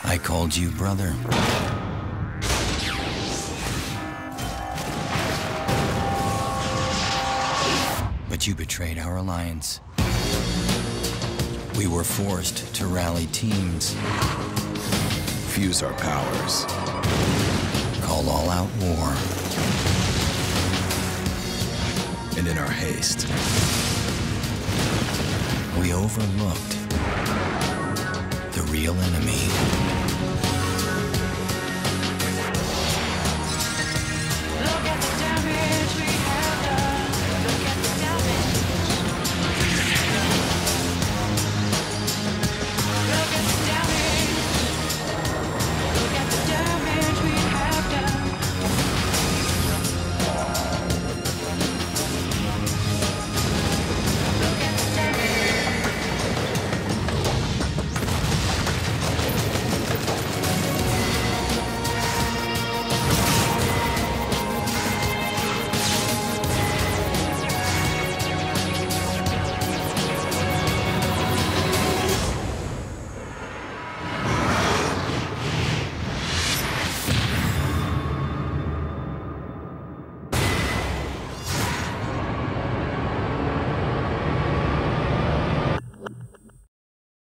I called you brother. But you betrayed our alliance. We were forced to rally teams. Fuse our powers. Call all-out war. And in our haste, we overlooked the real enemy.